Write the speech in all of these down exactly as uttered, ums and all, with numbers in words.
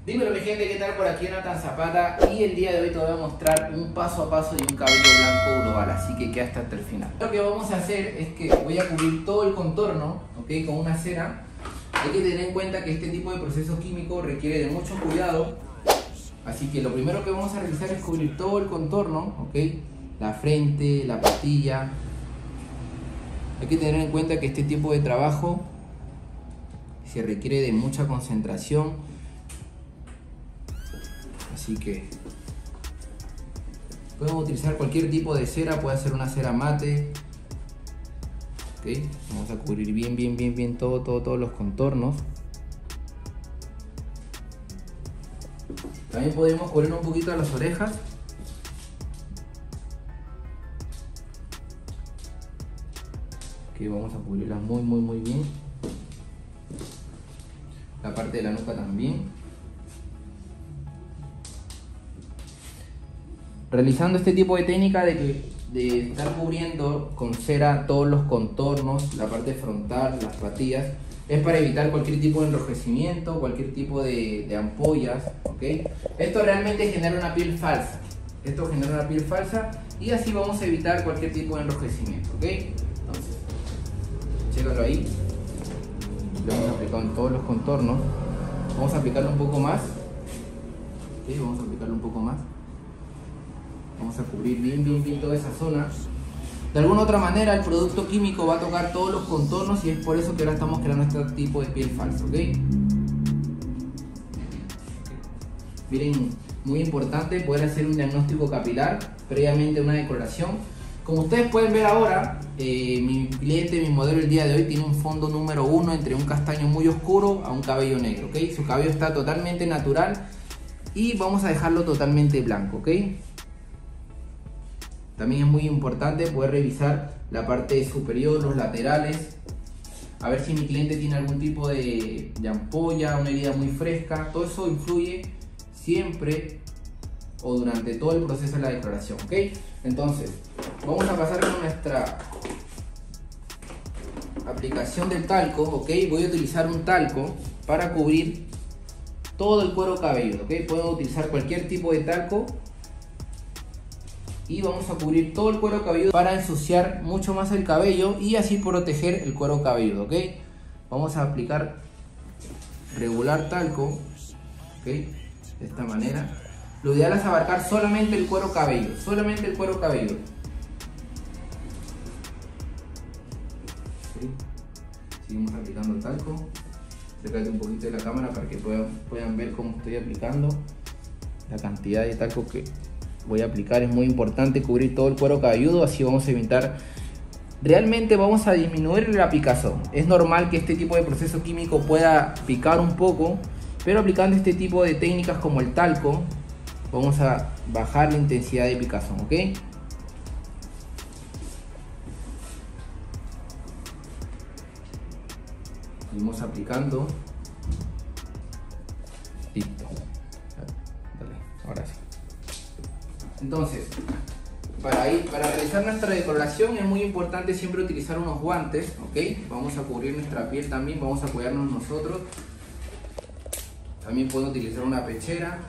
Dímelo mi gente, ¿qué tal? Por aquí Jonathan Zapata y el día de hoy te voy a mostrar un paso a paso de un cabello blanco global, así que quédate hasta el final. Lo que vamos a hacer es que voy a cubrir todo el contorno, ¿ok? Con una cera. Hay que tener en cuenta que este tipo de proceso químico requiere de mucho cuidado, así que lo primero que vamos a realizar es cubrir todo el contorno, ¿ok? La frente, la patilla. Hay que tener en cuenta que este tipo de trabajo se requiere de mucha concentración. Así que podemos utilizar cualquier tipo de cera, puede ser una cera mate. Okay. Vamos a cubrir bien, bien, bien, bien todo, todo, todos los contornos. También podemos cubrir un poquito las orejas. Okay, vamos a cubrirlas muy, muy, muy bien. La parte de la nuca también. Realizando este tipo de técnica de, de estar cubriendo con cera todos los contornos, la parte frontal, las patillas, es para evitar cualquier tipo de enrojecimiento, cualquier tipo de, de ampollas, ¿ok? Esto realmente genera una piel falsa, esto genera una piel falsa y así vamos a evitar cualquier tipo de enrojecimiento, ¿ok? Entonces, chécalo ahí, lo hemos aplicado en todos los contornos, vamos a aplicarlo un poco más, ¿ok? Vamos a aplicarlo un poco más. Vamos a cubrir bien, bien, bien toda esa zona. De alguna otra manera el producto químico va a tocar todos los contornos y es por eso que ahora estamos creando este tipo de piel falsa, ¿ok? Miren, muy importante poder hacer un diagnóstico capilar previamente a una decoloración. Como ustedes pueden ver ahora, eh, mi cliente, mi modelo el día de hoy tiene un fondo número uno entre un castaño muy oscuro a un cabello negro, ¿ok? Su cabello está totalmente natural y vamos a dejarlo totalmente blanco, ¿ok? También es muy importante poder revisar la parte superior, los laterales, a ver si mi cliente tiene algún tipo de, de ampolla, una herida muy fresca. Todo eso influye siempre o durante todo el proceso de la decoloración, ¿ok? Entonces, vamos a pasar con nuestra aplicación del talco, ¿ok? Voy a utilizar un talco para cubrir todo el cuero cabelludo, ¿ok? Puedo utilizar cualquier tipo de talco. Y vamos a cubrir todo el cuero cabelludo para ensuciar mucho más el cabello y así proteger el cuero cabelludo, ¿ok? Vamos a aplicar regular talco, ¿ok? De esta manera. Lo ideal es abarcar solamente el cuero cabelludo, solamente el cuero cabelludo. ¿Okay? Seguimos aplicando el talco. Acércate un poquito de la cámara para que puedan, puedan ver cómo estoy aplicando. La cantidad de talco que voy a aplicar es muy importante, cubrir todo el cuero cabelludo, así vamos a evitar, realmente vamos a disminuir la picazón. Es normal que este tipo de proceso químico pueda picar un poco, pero aplicando este tipo de técnicas como el talco, vamos a bajar la intensidad de picazón, ¿ok? Seguimos aplicando. Listo. Dale, ahora sí. Entonces, para, ir, para realizar nuestra decoloración es muy importante siempre utilizar unos guantes, ¿ok? Vamos a cubrir nuestra piel también, vamos a cuidarnos nosotros. También puedo utilizar una pechera.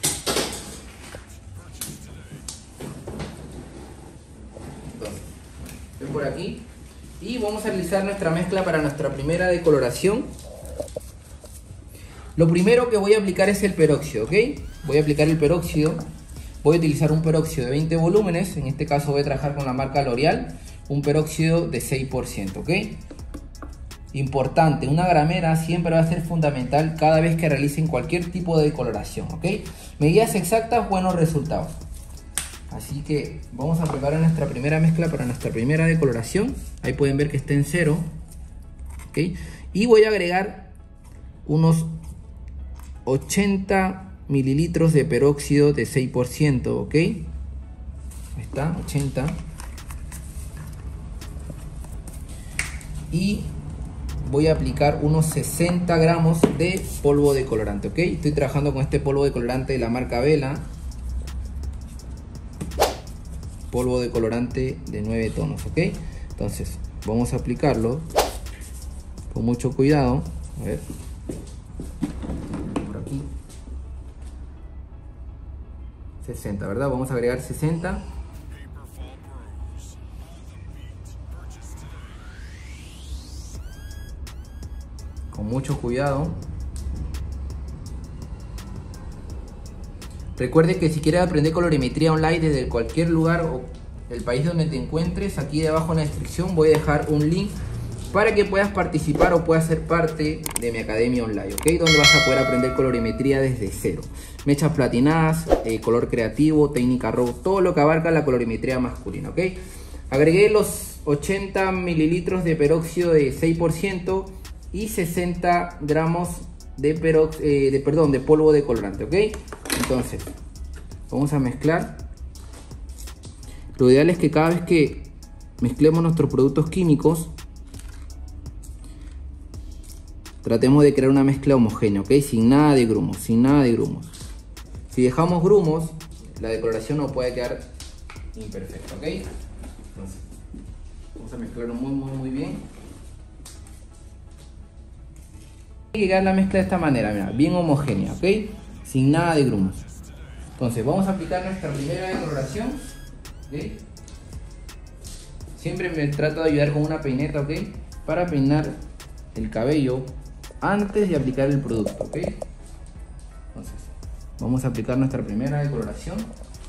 Entonces, ven por aquí. Y vamos a realizar nuestra mezcla para nuestra primera decoloración. Lo primero que voy a aplicar es el peróxido, ¿ok? Voy a aplicar el peróxido. Voy a utilizar un peróxido de veinte volúmenes, en este caso voy a trabajar con la marca L'Oreal, un peróxido de seis por ciento, ¿ok? Importante, una gramera siempre va a ser fundamental cada vez que realicen cualquier tipo de decoloración, ¿ok? Medidas exactas, buenos resultados. Así que vamos a preparar nuestra primera mezcla para nuestra primera decoloración. Ahí pueden ver que está en cero, ¿ok? Y voy a agregar unos ochenta mililitros de peróxido de seis por ciento, ok, ahí está, ochenta, y voy a aplicar unos sesenta gramos de polvo de colorante, ok, estoy trabajando con este polvo de colorante de la marca Vela, polvo de colorante de nueve tonos, ok, entonces vamos a aplicarlo con mucho cuidado, a ver, por aquí. sesenta, ¿verdad? Vamos a agregar sesenta. Con mucho cuidado. Recuerde que si quieres aprender colorimetría online desde cualquier lugar o el país donde te encuentres, aquí debajo en la descripción voy a dejar un link para que puedas participar o puedas ser parte de mi academia online, ¿ok? Donde vas a poder aprender colorimetría desde cero. Mechas platinadas, eh, color creativo, técnica RAW, todo lo que abarca la colorimetría masculina, ¿ok? Agregué los ochenta mililitros de peróxido de seis por ciento y sesenta gramos de, perox, eh, de, perdón, de polvo de colorante, ¿ok? Entonces, vamos a mezclar. Lo ideal es que cada vez que mezclemos nuestros productos químicos, tratemos de crear una mezcla homogénea, ¿ok? Sin nada de grumos, sin nada de grumos. Si dejamos grumos, la decoloración no puede quedar imperfecta, ¿ok? Entonces, vamos a mezclarlo muy, muy, muy bien. Hay que quedar la mezcla de esta manera, mira, bien homogénea, ¿ok? Sin nada de grumos. Entonces, vamos a aplicar nuestra primera decoloración, ¿ok? Siempre me trato de ayudar con una peineta, ¿ok? Para peinar el cabello antes de aplicar el producto, ¿ok? Entonces, vamos a aplicar nuestra primera decoloración.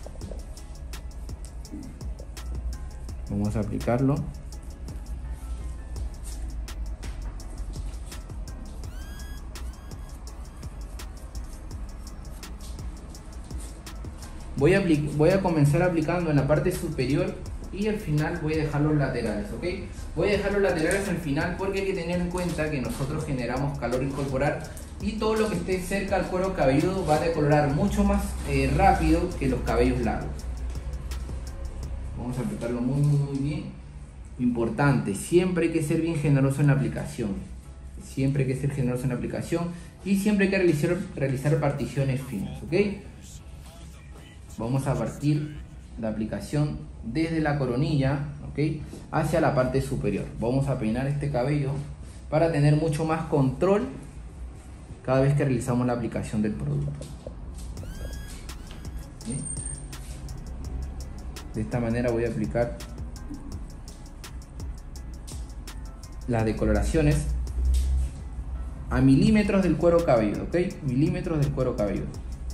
Vamos a aplicarlo. Voy a, voy a comenzar aplicando en la parte superior y al final voy a dejar los laterales, ¿ok? Voy a dejar los laterales al final porque hay que tener en cuenta que nosotros generamos calor corporal y todo lo que esté cerca al cuero cabelludo va a decolorar mucho más eh, rápido que los cabellos largos. Vamos a aplicarlo muy, muy, muy bien. Importante, siempre hay que ser bien generoso en la aplicación. Siempre hay que ser generoso en la aplicación y siempre hay que realizar, realizar particiones finas, ¿ok? Vamos a partir la aplicación desde la coronilla, ¿ok? Hacia la parte superior. Vamos a peinar este cabello para tener mucho más control cada vez que realizamos la aplicación del producto. ¿Sí? De esta manera voy a aplicar las decoloraciones a milímetros del cuero cabelludo, ¿ok? Milímetros del cuero cabelludo.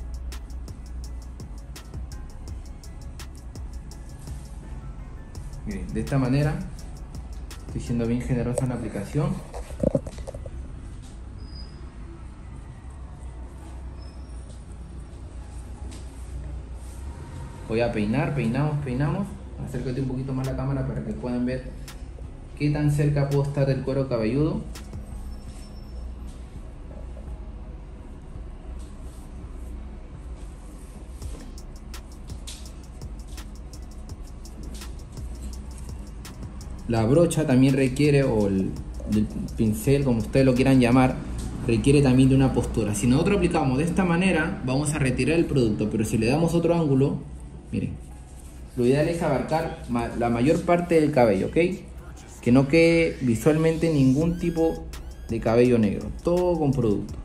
Miren, de esta manera estoy siendo bien generoso en la aplicación. Voy a peinar, peinamos, peinamos. Acércate un poquito más la cámara para que puedan ver qué tan cerca puedo estar del cuero cabelludo. La brocha también requiere, o el, el pincel, como ustedes lo quieran llamar, requiere también de una postura. Si nosotros aplicamos de esta manera, vamos a retirar el producto, pero si le damos otro ángulo, miren, lo ideal es abarcar ma la mayor parte del cabello, ¿ok? Que no quede visualmente ningún tipo de cabello negro, todo con producto.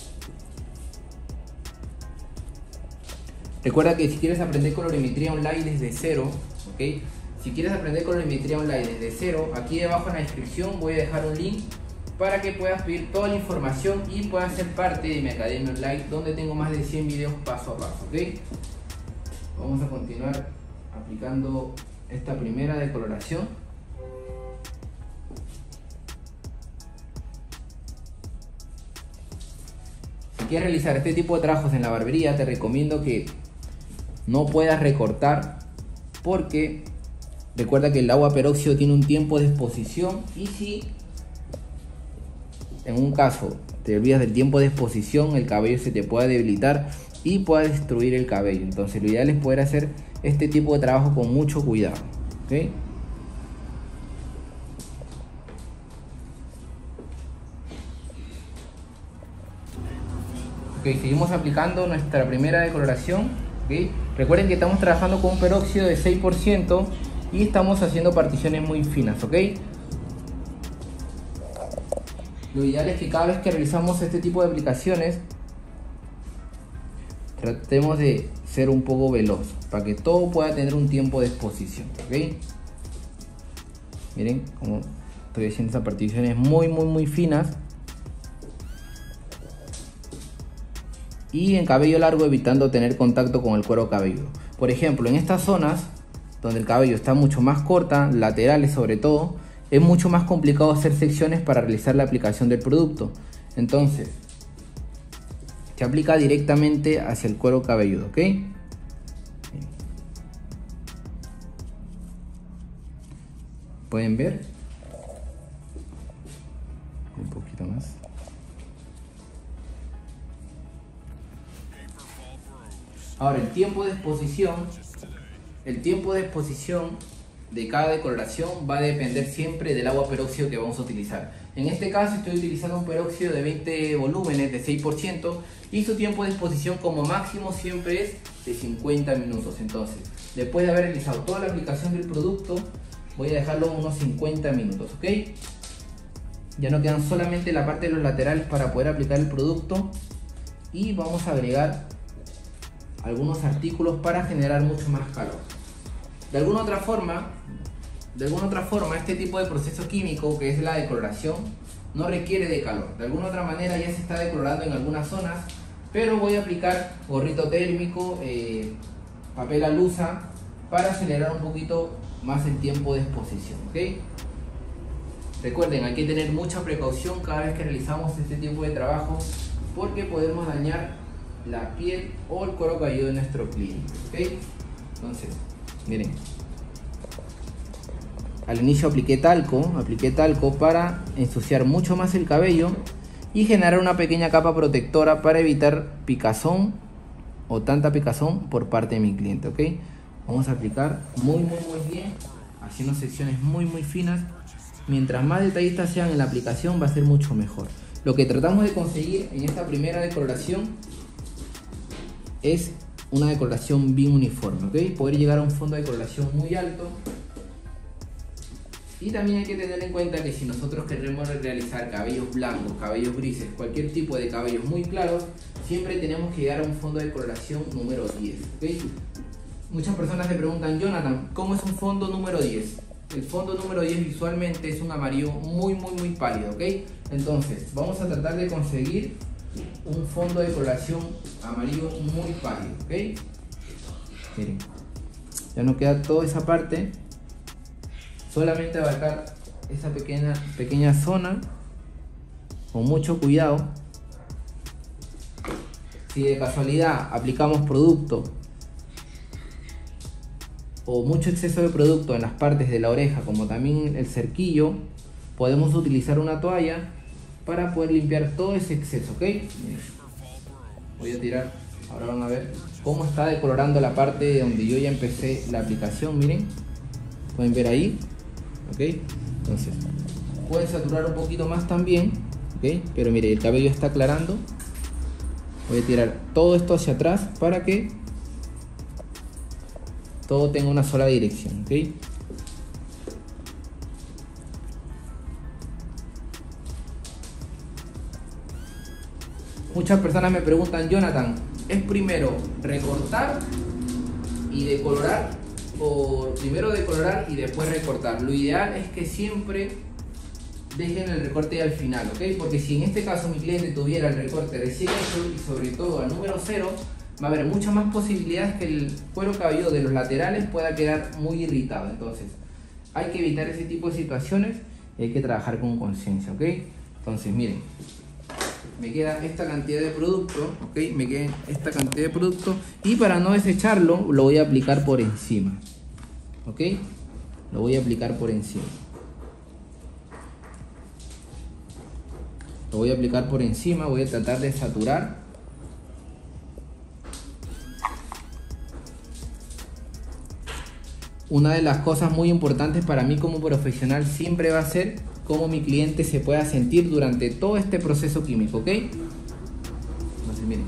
Recuerda que si quieres aprender colorimetría online desde cero, ¿ok? Si quieres aprender colorimetría online desde cero, aquí debajo en la descripción voy a dejar un link para que puedas pedir toda la información y puedas ser parte de mi academia online, donde tengo más de cien videos paso a paso, ¿ok? Vamos a continuar aplicando esta primera decoloración. Si quieres realizar este tipo de trabajos en la barbería, te recomiendo que no puedas recortar, porque recuerda que el agua peróxido tiene un tiempo de exposición, y si en un caso te olvidas del tiempo de exposición, el cabello se te puede debilitar y puede destruir el cabello. Entonces lo ideal es poder hacer este tipo de trabajo con mucho cuidado, ¿ok? Ok, seguimos aplicando nuestra primera decoloración, ¿ok? Recuerden que estamos trabajando con un peróxido de seis por ciento y estamos haciendo particiones muy finas, ¿ok? Lo ideal es que cada vez que realizamos este tipo de aplicaciones tratemos de ser un poco veloz, para que todo pueda tener un tiempo de exposición, ¿ok? Miren como estoy haciendo esas particiones muy muy muy finas. Y en cabello largo evitando tener contacto con el cuero cabelludo. Por ejemplo, en estas zonas donde el cabello está mucho más corta, laterales sobre todo, es mucho más complicado hacer secciones para realizar la aplicación del producto. Entonces, se aplica directamente hacia el cuero cabelludo, ¿ok? ¿Pueden ver? Un poquito más. Ahora, el tiempo de exposición, el tiempo de exposición de cada decoloración va a depender siempre del agua peróxido que vamos a utilizar. En este caso estoy utilizando un peróxido de veinte volúmenes de seis por ciento y su tiempo de exposición como máximo siempre es de cincuenta minutos. Entonces, después de haber realizado toda la aplicación del producto, voy a dejarlo unos cincuenta minutos, ¿ok? Ya no quedan solamente la parte de los laterales para poder aplicar el producto y vamos a agregar algunos artículos para generar mucho más calor. De alguna otra forma, de alguna otra forma, este tipo de proceso químico que es la decoloración no requiere de calor. De alguna otra manera ya se está decolorando en algunas zonas, pero voy a aplicar gorrito térmico, eh, papel alusa para acelerar un poquito más el tiempo de exposición, ¿ok? Recuerden, hay que tener mucha precaución cada vez que realizamos este tipo de trabajo porque podemos dañar la piel o el cuero cabelludo de nuestro cliente, ¿ok? Entonces, miren, al inicio apliqué talco, apliqué talco para ensuciar mucho más el cabello y generar una pequeña capa protectora para evitar picazón o tanta picazón por parte de mi cliente, ¿ok? Vamos a aplicar muy muy muy bien, haciendo secciones muy muy finas. Mientras más detallistas sean en la aplicación va a ser mucho mejor. Lo que tratamos de conseguir en esta primera decoloración es una decoloración bien uniforme, ¿ok? Poder llegar a un fondo de decoloración muy alto. Y también hay que tener en cuenta que si nosotros queremos realizar cabellos blancos, cabellos grises, cualquier tipo de cabellos muy claros, siempre tenemos que llegar a un fondo de decoloración número diez, ¿ok? Muchas personas me preguntan, Jonathan, ¿cómo es un fondo número diez? El fondo número diez visualmente es un amarillo muy muy muy pálido, ¿ok? Entonces, vamos a tratar de conseguir un fondo de coloración amarillo muy pálido, ¿ok? Miren, ya nos queda toda esa parte. Solamente abarcar esa pequeña, pequeña zona con mucho cuidado. Si de casualidad aplicamos producto o mucho exceso de producto en las partes de la oreja, como también el cerquillo, podemos utilizar una toalla para poder limpiar todo ese exceso, ¿ok? Voy a tirar, ahora van a ver cómo está decolorando la parte donde yo ya empecé la aplicación, miren, pueden ver ahí, ¿ok? Entonces, pueden saturar un poquito más también, ¿ok? Pero mire, el cabello está aclarando. Voy a tirar todo esto hacia atrás para que todo tenga una sola dirección, ¿ok? Muchas personas me preguntan, Jonathan, ¿es primero recortar y decolorar o primero decolorar y después recortar? Lo ideal es que siempre dejen el recorte al final, ¿ok? Porque si en este caso mi cliente tuviera el recorte recién hecho y sobre todo al número cero, va a haber muchas más posibilidades que el cuero cabelludo de los laterales pueda quedar muy irritado. Entonces, hay que evitar ese tipo de situaciones y hay que trabajar con conciencia, ¿ok? Entonces, miren, me queda esta cantidad de producto, ¿ok? Me queda esta cantidad de producto y para no desecharlo, lo voy a aplicar por encima, ¿ok? Lo voy a aplicar por encima. Lo voy a aplicar por encima, voy a tratar de saturar. Una de las cosas muy importantes para mí como profesional siempre va a ser cómo mi cliente se pueda sentir durante todo este proceso químico, ¿ok? Entonces, miren.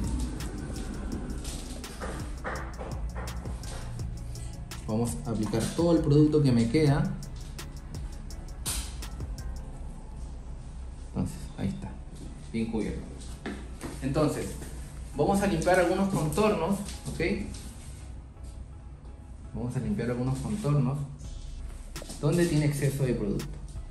Vamos a aplicar todo el producto que me queda. Entonces, ahí está, bien cubierto. Entonces, vamos a limpiar algunos contornos, ¿ok? Vamos a limpiar algunos contornos donde tiene exceso de producto.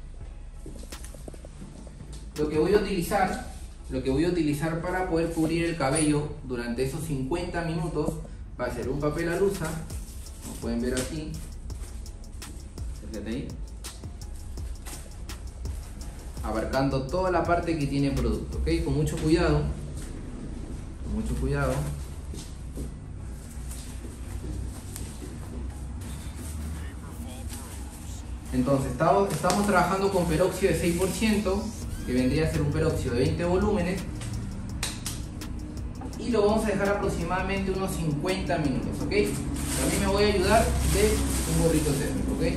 Lo que voy a utilizar, lo que voy a utilizar para poder cubrir el cabello durante esos cincuenta minutos va a ser un papel alusa, como pueden ver aquí. Fíjate ahí. Abarcando toda la parte que tiene producto, ¿ok? Con mucho cuidado, con mucho cuidado. Entonces, estamos, estamos trabajando con peróxido de seis por ciento, que vendría a ser un peróxido de veinte volúmenes, y lo vamos a dejar aproximadamente unos cincuenta minutos, ¿ok? También me voy a ayudar de un gorrito térmico, ¿ok?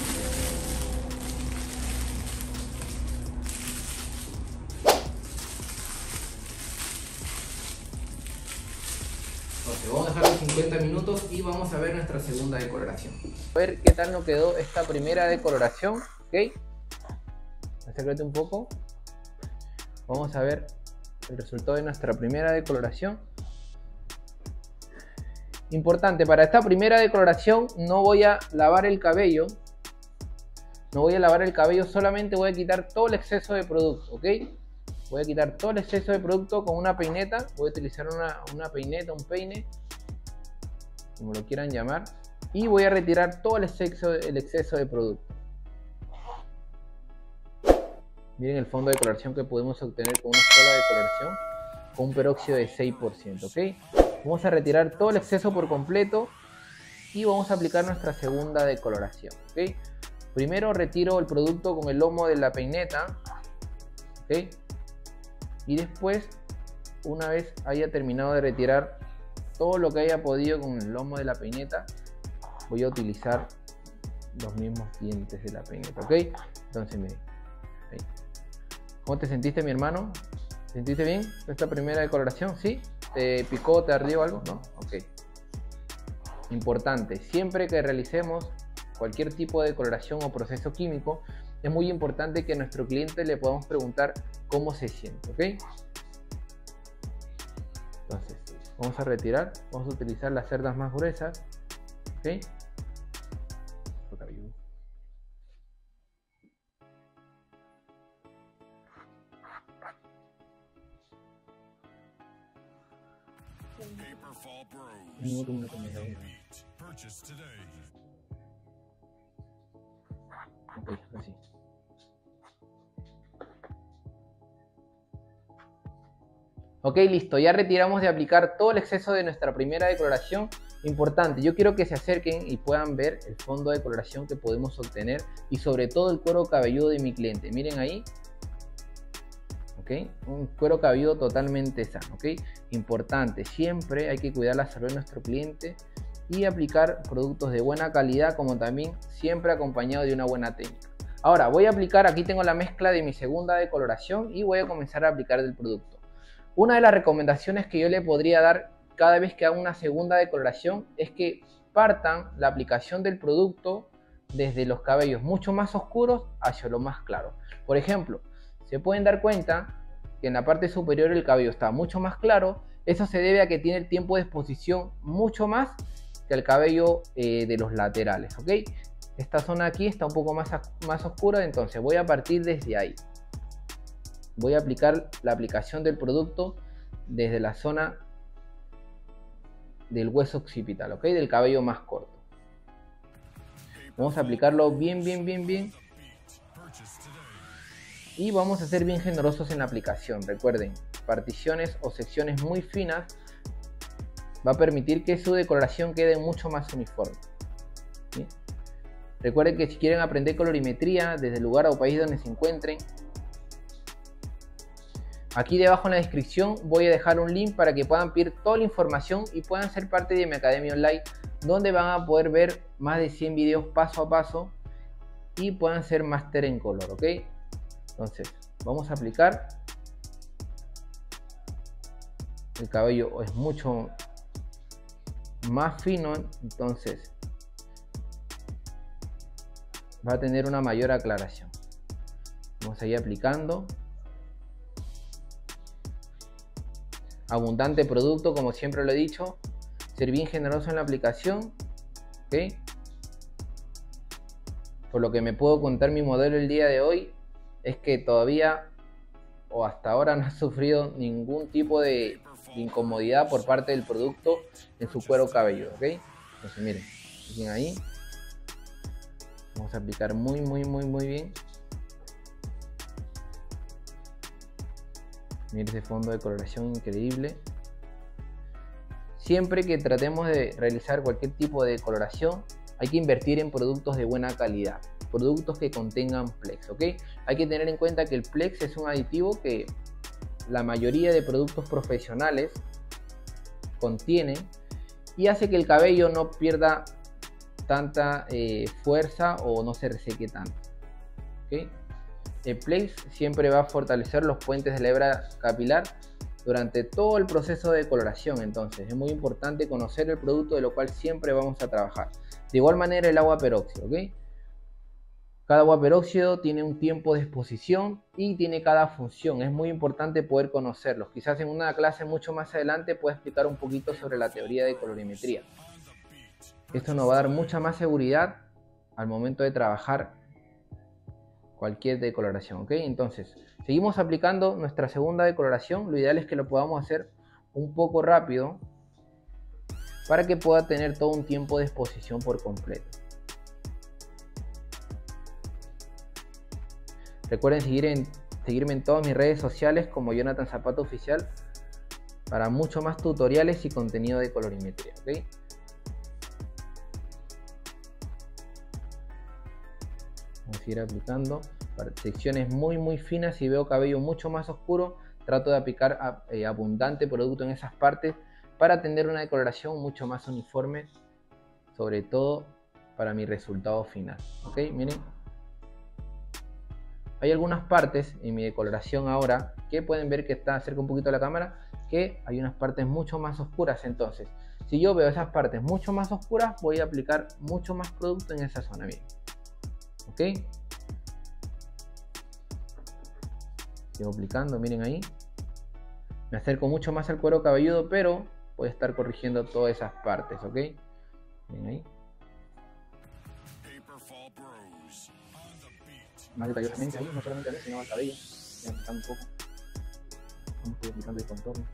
Entonces, vamos a dejar los cincuenta minutos y vamos a ver nuestra segunda decoloración. A ver qué tal nos quedó esta primera decoloración, ¿ok? Acércate un poco. Vamos a ver el resultado de nuestra primera decoloración. Importante, para esta primera decoloración no voy a lavar el cabello. No voy a lavar el cabello, solamente voy a quitar todo el exceso de producto, ¿ok? Voy a quitar todo el exceso de producto con una peineta. Voy a utilizar una, una peineta, un peine, como lo quieran llamar. Y voy a retirar todo el exceso, el exceso de producto. Miren el fondo de decoloración que podemos obtener con una sola decoloración, con un peróxido de seis por ciento, ¿ok? Vamos a retirar todo el exceso por completo y vamos a aplicar nuestra segunda decoloración, ¿ok? Primero retiro el producto con el lomo de la peineta, ¿ok? Y después, una vez haya terminado de retirar todo lo que haya podido con el lomo de la peineta, voy a utilizar los mismos dientes de la peineta, ¿ok? Entonces, miren. Ahí. ¿Cómo te sentiste, mi hermano? ¿Te sentiste bien esta primera decoloración? ¿Sí? ¿Te picó, te ardió algo? ¿No? Ok. Importante, siempre que realicemos cualquier tipo de decoloración o proceso químico, es muy importante que a nuestro cliente le podamos preguntar cómo se siente, ¿ok? Entonces, vamos a retirar, vamos a utilizar las cerdas más gruesas, ¿ok? No, como una ok, así. Ok, listo, ya retiramos de aplicar todo el exceso de nuestra primera decoloración. Importante, yo quiero que se acerquen y puedan ver el fondo de decoloración que podemos obtener y sobre todo el cuero cabelludo de mi cliente. Miren ahí, ok, un cuero cabelludo totalmente sano, ok. Importante, siempre hay que cuidar la salud de nuestro cliente y aplicar productos de buena calidad, como también siempre acompañado de una buena técnica. Ahora voy a aplicar, aquí tengo la mezcla de mi segunda decoloración y voy a comenzar a aplicar el producto. Una de las recomendaciones que yo le podría dar cada vez que haga una segunda decoloración es que partan la aplicación del producto desde los cabellos mucho más oscuros hacia los más claros. Por ejemplo, se pueden dar cuenta que en la parte superior el cabello está mucho más claro. Eso se debe a que tiene el tiempo de exposición mucho más que el cabello eh, de los laterales, ¿ok? Esta zona aquí está un poco más, más oscura, entonces voy a partir desde ahí. Voy a aplicar la aplicación del producto desde la zona del hueso occipital, ¿ok? Del cabello más corto. Vamos a aplicarlo bien, bien, bien, bien. Y vamos a ser bien generosos en la aplicación. Recuerden, particiones o secciones muy finas va a permitir que su decoloración quede mucho más uniforme, ¿sí? Recuerden que si quieren aprender colorimetría desde el lugar o país donde se encuentren, aquí debajo en la descripción voy a dejar un link para que puedan pedir toda la información y puedan ser parte de mi academia online, donde van a poder ver más de cien videos paso a paso y puedan ser máster en color, ¿ok? Entonces, vamos a aplicar. El cabello es mucho más fino, entonces va a tener una mayor aclaración. Vamos a ir aplicando. Abundante producto, como siempre lo he dicho. Ser bien generoso en la aplicación, ¿ok? por lo que me puedo contar mi modelo el día de hoy, es que todavía o hasta ahora no ha sufrido ningún tipo de, de incomodidad por parte del producto en su cuero cabelludo, ¿ok? Entonces miren, miren ahí, vamos a aplicar muy muy muy muy bien. Miren ese fondo de coloración increíble. Siempre que tratemos de realizar cualquier tipo de coloración, hay que invertir en productos de buena calidad, productos que contengan Plex, ¿ok? Hay que tener en cuenta que el Plex es un aditivo que la mayoría de productos profesionales contienen y hace que el cabello no pierda tanta eh, fuerza o no se reseque tanto, ¿ok? El Plex siempre va a fortalecer los puentes de la hebra capilar durante todo el proceso de coloración, entonces es muy importante conocer el producto de lo cual siempre vamos a trabajar. De igual manera el agua peróxido, ¿ok? Cada agua peróxido tiene un tiempo de exposición y tiene cada función. Es muy importante poder conocerlos. Quizás en una clase mucho más adelante pueda explicar un poquito sobre la teoría de colorimetría. Esto nos va a dar mucha más seguridad al momento de trabajar cualquier decoloración, ¿ok? Entonces, seguimos aplicando nuestra segunda decoloración. Lo ideal es que lo podamos hacer un poco rápido para que pueda tener todo un tiempo de exposición por completo. Recuerden seguir en, seguirme en todas mis redes sociales como Jonathan Zapata Oficial para mucho más tutoriales y contenido de colorimetría, ¿ok? Vamos a ir aplicando para secciones muy muy finas. Si veo cabello mucho más oscuro, trato de aplicar eh, abundante producto en esas partes para tener una decoloración mucho más uniforme, sobre todo para mi resultado final, ¿ok? Miren, hay algunas partes en mi decoloración ahora que pueden ver que está cerca un poquito de la cámara, que hay unas partes mucho más oscuras. Entonces, si yo veo esas partes mucho más oscuras, voy a aplicar mucho más producto en esa zona, bien, ¿ok? Sigo aplicando, miren ahí. Me acerco mucho más al cuero cabelludo, pero voy a estar corrigiendo todas esas partes, ¿ok? Miren ahí. Más detallosamente ahí, no solamente a mí, sino al cabello. Voy a aplicar un poco. Vamos a ir aplicando el contorno.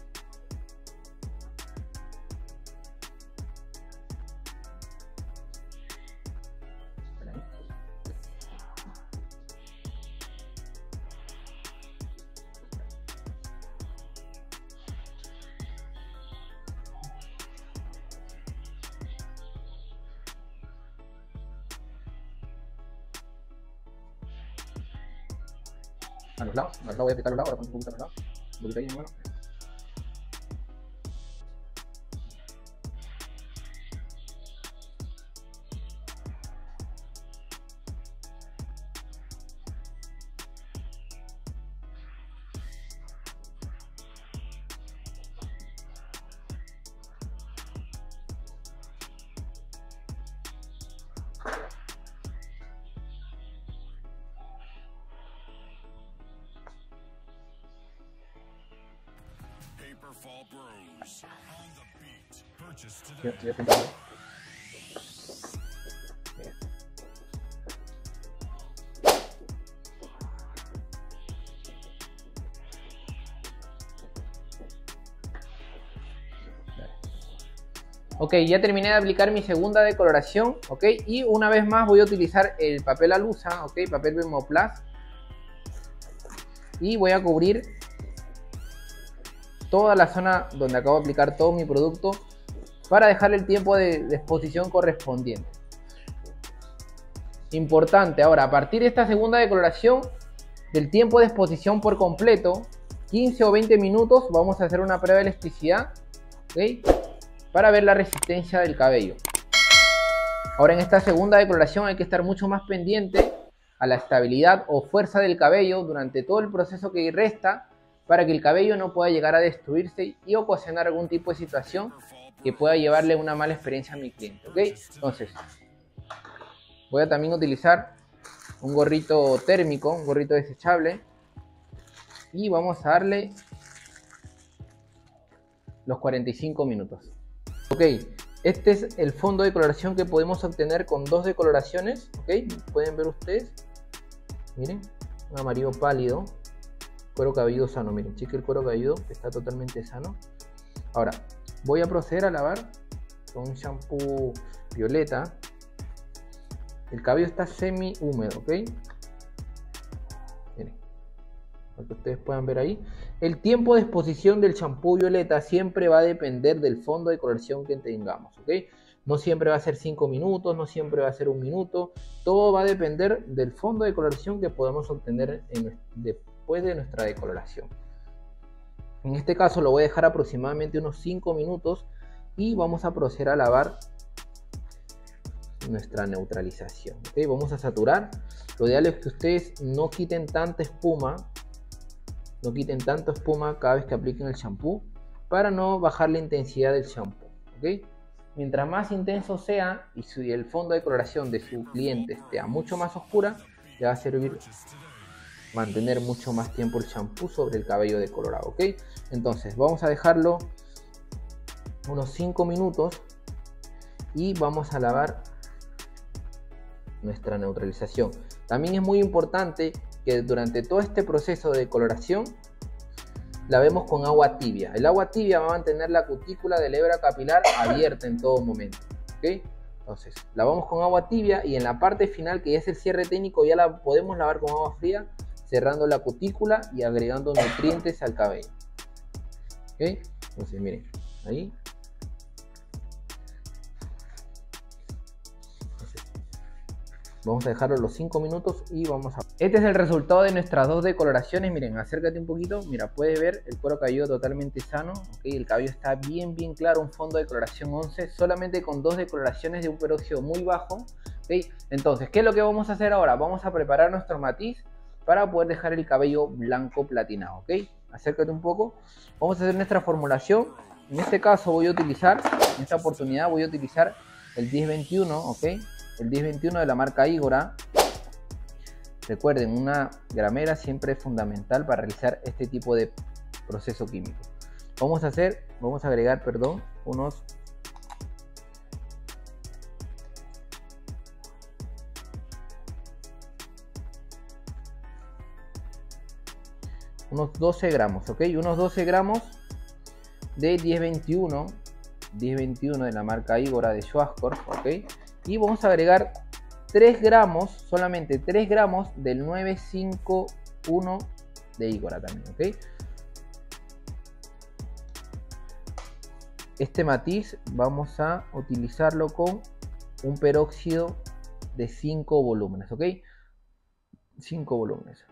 A los lados, a los lados voy a aplicar los lados, ahora pongo un poquito a los lados, un poquito ahí en mano. Ya, ya pintado. Bien. Ok, ya terminé de aplicar mi segunda decoloración, ok, y una vez más voy a utilizar el papel alusa, ok, papel Vermoplast, y voy a cubrir toda la zona donde acabo de aplicar todo mi producto para dejar el tiempo de, de exposición correspondiente. Importante, ahora a partir de esta segunda decoloración, del tiempo de exposición por completo, quince o veinte minutos, vamos a hacer una prueba de elasticidad, ¿okay? Para ver la resistencia del cabello. Ahora en esta segunda decoloración hay que estar mucho más pendiente a la estabilidad o fuerza del cabello durante todo el proceso que resta, para que el cabello no pueda llegar a destruirse y ocasionar algún tipo de situación que pueda llevarle una mala experiencia a mi cliente, ¿ok? Entonces, voy a también utilizar un gorrito térmico, un gorrito desechable, y vamos a darle los cuarenta y cinco minutos. Ok, Este es el fondo de coloración que podemos obtener con dos decoloraciones, ¿ok? Pueden ver ustedes, miren, un amarillo pálido, cuero cabelludo sano, miren, cheque el cuero cabelludo, está totalmente sano. Ahora, voy a proceder a lavar con un shampoo violeta. El cabello está semi húmedo, ¿ok? Miren, para que ustedes puedan ver ahí. El tiempo de exposición del shampoo violeta siempre va a depender del fondo de coloración que tengamos, ¿ok? No siempre va a ser cinco minutos, no siempre va a ser un minuto. Todo va a depender del fondo de coloración que podemos obtener en, después de nuestra decoloración. En este caso lo voy a dejar aproximadamente unos cinco minutos y vamos a proceder a lavar nuestra neutralización, ¿ok? Vamos a saturar. Lo ideal es que ustedes no quiten tanta espuma, no quiten tanta espuma cada vez que apliquen el shampoo para no bajar la intensidad del shampoo, ¿ok? Mientras más intenso sea y si el fondo de coloración de su cliente esté mucho más oscura, le va a servir mantener mucho más tiempo el shampoo sobre el cabello decolorado, ¿ok? Entonces vamos a dejarlo unos cinco minutos y vamos a lavar nuestra neutralización. También es muy importante que durante todo este proceso de decoloración lavemos con agua tibia. El agua tibia va a mantener la cutícula de la hebra capilar abierta en todo momento, ¿ok? Entonces lavamos con agua tibia y en la parte final, que ya es el cierre técnico, ya la podemos lavar con agua fría, cerrando la cutícula y agregando nutrientes al cabello, ¿ok? Entonces miren, ahí. Vamos a dejarlo los cinco minutos y vamos a... Este es el resultado de nuestras dos decoloraciones. Miren, acércate un poquito. Mira, puedes ver el cuero cabelludo totalmente sano, ¿okay? El cabello está bien, bien claro. Un fondo de coloración once, solamente con dos decoloraciones de un peróxido muy bajo, ¿okay? Entonces, ¿qué es lo que vamos a hacer ahora? Vamos a preparar nuestro matiz para poder dejar el cabello blanco platinado, ¿ok? Acércate un poco. Vamos a hacer nuestra formulación. En este caso voy a utilizar, en esta oportunidad voy a utilizar el diez veintiuno, ¿ok? El diez veintiuno de la marca Igora. Recuerden, una gramera siempre es fundamental para realizar este tipo de proceso químico. Vamos a hacer, vamos a agregar, perdón, unos unos doce gramos, ok, unos doce gramos de diez veintiuno de la marca Igora de Schwarzkopf, ok, y vamos a agregar tres gramos, solamente tres gramos del nueve cincuenta y uno de Igora también, ok. Este matiz vamos a utilizarlo con un peróxido de cinco volúmenes, ok, cinco volúmenes.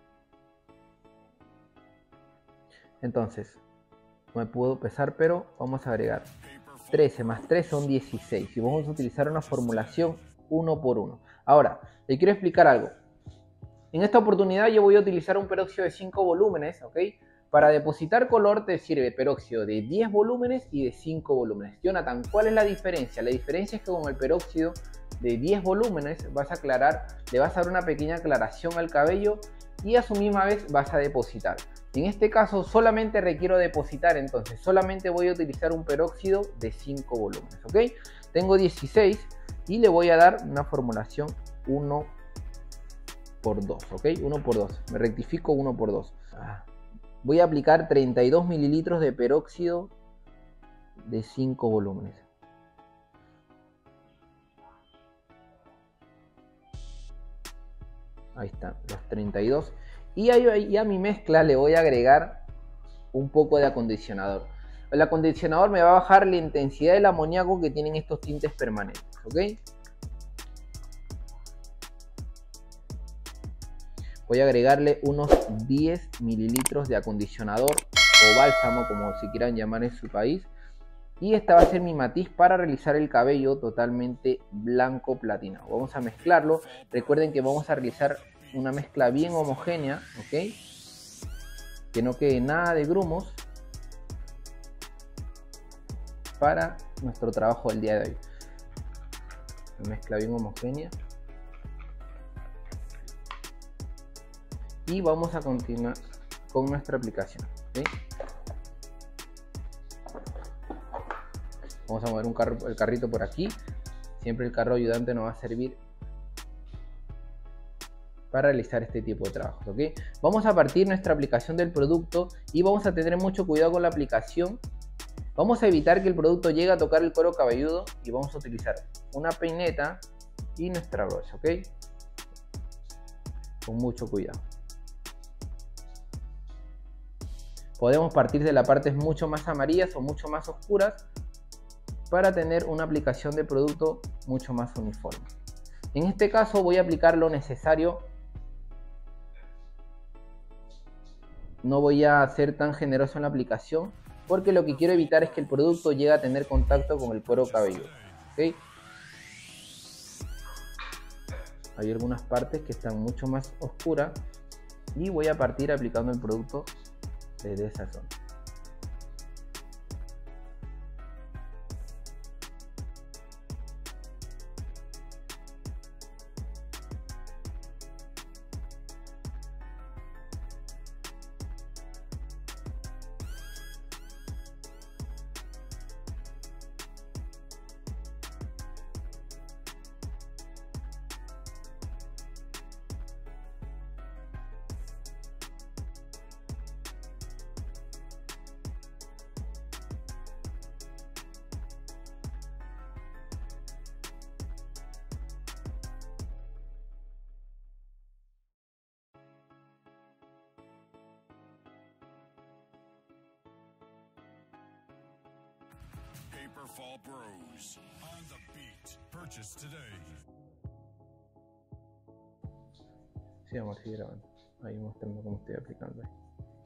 Entonces, no me puedo pesar, pero vamos a agregar trece más tres son dieciséis y vamos a utilizar una formulación uno por uno. Ahora, le quiero explicar algo. En esta oportunidad yo voy a utilizar un peróxido de cinco volúmenes, ¿ok? Para depositar color te sirve peróxido de diez volúmenes y de cinco volúmenes. Jonathan, ¿cuál es la diferencia? La diferencia es que con el peróxido de diez volúmenes vas a aclarar, le vas a dar una pequeña aclaración al cabello y a su misma vez vas a depositar. En este caso solamente requiero depositar, entonces solamente voy a utilizar un peróxido de cinco volúmenes, ¿ok? Tengo dieciséis y le voy a dar una formulación uno por dos, ¿ok? uno por dos, me rectifico, uno por dos. Ah. Voy a aplicar treinta y dos mililitros de peróxido de cinco volúmenes. Ahí están, los treinta y dos. Y ahí a mi mezcla le voy a agregar un poco de acondicionador. El acondicionador me va a bajar la intensidad del amoníaco que tienen estos tintes permanentes, ¿ok? Voy a agregarle unos diez mililitros de acondicionador o bálsamo, como si quieran llamar en su país. Y esta va a ser mi matiz para realizar el cabello totalmente blanco platinado. Vamos a mezclarlo. Recuerden que vamos a realizar una mezcla bien homogénea, ¿ok? Que no quede nada de grumos para nuestro trabajo del día de hoy. Una mezcla bien homogénea. Y vamos a continuar con nuestra aplicación, ¿ok? Vamos a mover un carro, el carrito por aquí. Siempre el carro ayudante nos va a servir para realizar este tipo de trabajos, ¿ok? Vamos a partir nuestra aplicación del producto y vamos a tener mucho cuidado con la aplicación. Vamos a evitar que el producto llegue a tocar el cuero cabelludo y vamos a utilizar una peineta y nuestra brocha, ¿ok? Con mucho cuidado. Podemos partir de las partes mucho más amarillas o mucho más oscuras para tener una aplicación de producto mucho más uniforme. En este caso voy a aplicar lo necesario. No voy a ser tan generoso en la aplicación porque lo que quiero evitar es que el producto llegue a tener contacto con el cuero cabelludo, ¿okay? Hay algunas partes que están mucho más oscuras y voy a partir aplicando el producto desde esa zona. Paperfall Bros. On the beat. Purchase today. Sí, vamos a seguir grabando. Ahí mostrando cómo estoy aplicando ahí.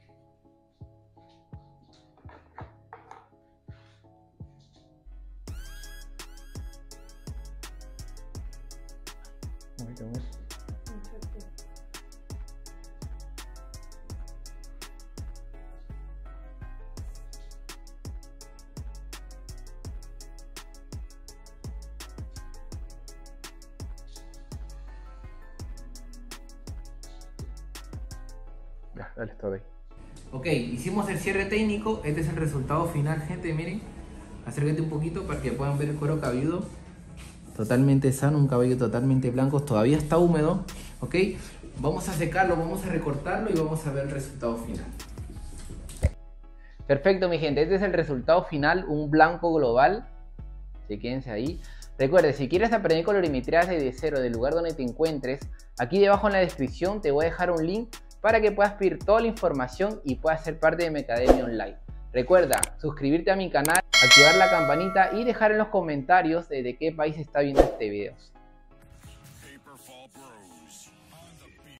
Ay, ¿cómo es? Ya, dale, está ahí. Ok, hicimos el cierre técnico. Este es el resultado final, gente. Miren, acérquate un poquito para que puedan ver el cuero cabelludo. Totalmente sano, un cabello totalmente blanco. Todavía está húmedo, ok. Vamos a secarlo, vamos a recortarlo y vamos a ver el resultado final. Perfecto, mi gente. Este es el resultado final, un blanco global. Así, quédense ahí. Recuerda, si quieres aprender colorimetría desde cero del lugar donde te encuentres, aquí debajo en la descripción te voy a dejar un link para que puedas pedir toda la información y puedas ser parte de mi academia online. Recuerda suscribirte a mi canal, activar la campanita y dejar en los comentarios de qué país está viendo este video.